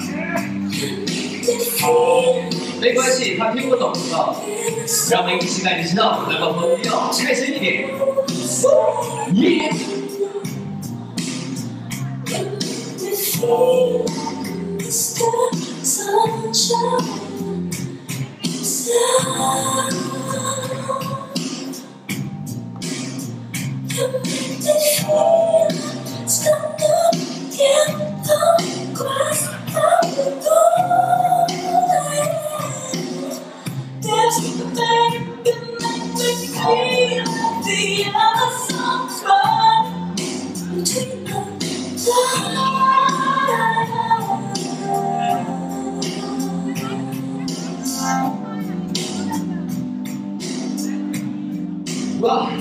没关系，他听不懂的。让我们一起感受，来吧，朋友，开心一点。耶！ 哇！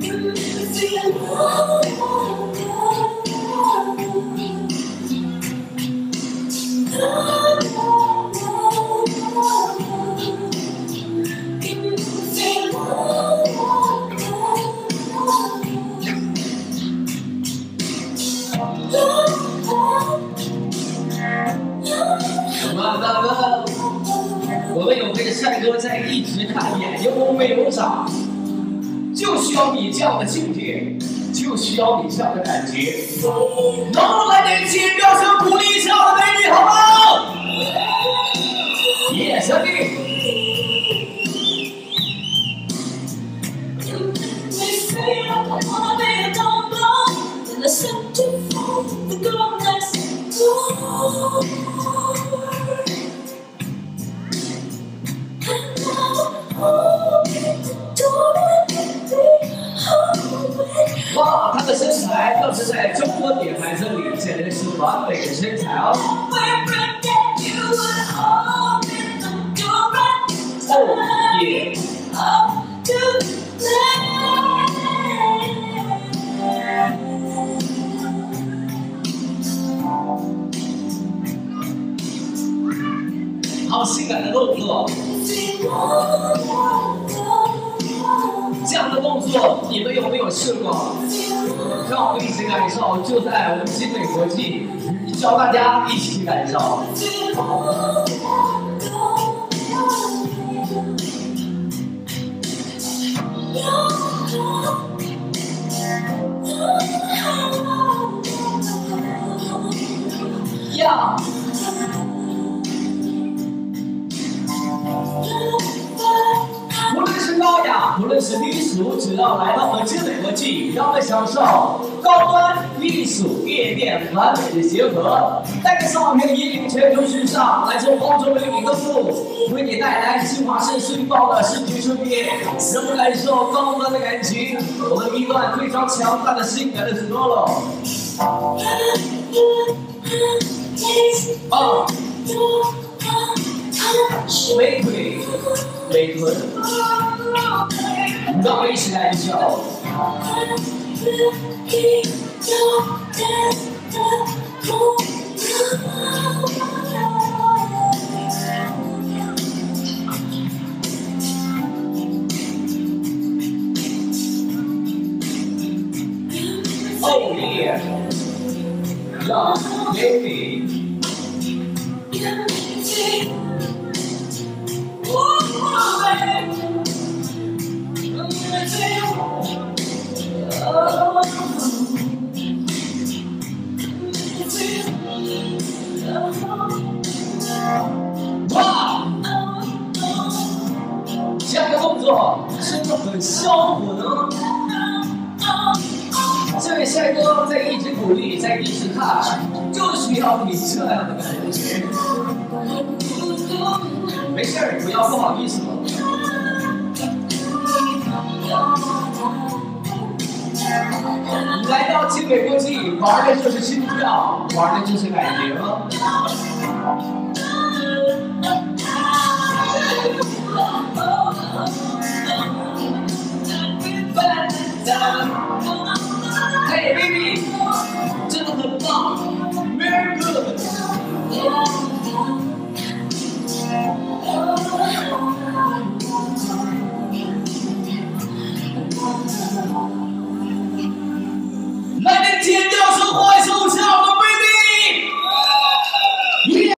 我们有位帅哥在一直看眼，有没有长？ 就需要你这样的境界，就需要你这样的感觉。能来点尖叫声鼓励一下我的美女，好吗？耶，兄弟！哇，她的身材要是在中国女孩子里，简直是完美的身材哦！哦耶！好性感的动作！这样的动作你们有没有试过？让我们一起感受，就在我们新美国际，教大家一起感受。呀！ 无论是高雅，无论是低俗，只要来到我们新美国际，让我们享受高端艺术夜店完美的结合。带着少年引领全球时尚，来自欧洲的李登富，为你带来新华社迅爆的视觉盛宴，让我们感受高端的感情。我们一段非常强大的性感的 solo。啊！ 美腿，美臀，让我们一起来一首。Oh yeah, young baby. Wow! 这样的动作真的很销魂啊！这位帅哥在一直鼓励，在一直看，就需要你这样的感觉。没事儿，不要不好意思了。来到新美国际，玩的就是心跳，玩的就是感觉吗？